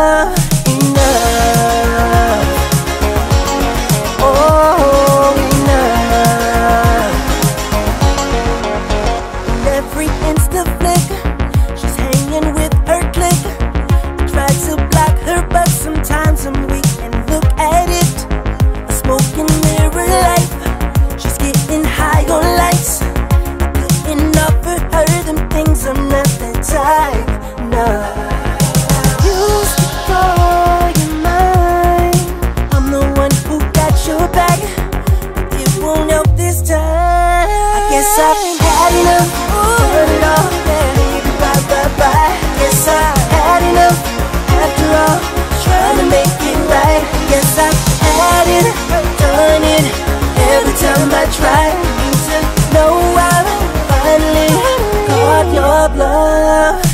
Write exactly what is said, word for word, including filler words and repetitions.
love enough. Oh, enough. And every Insta flick, she's hanging with her clique. I try to block her, but sometimes I'm weak. And look at it, a smoking mirror life. She's getting high on lights. Couldn't offer her them things, I'm not that type, no. Used to call you mine, I'm the one who got your back, but it won't help this time. I guess I've had enough, turn it off, baby, bye, bye, bye. Guess I've had enough, after all, trying to make it right. Guess I've had it, done it, every time I try. You to know I've finally caught your bluff.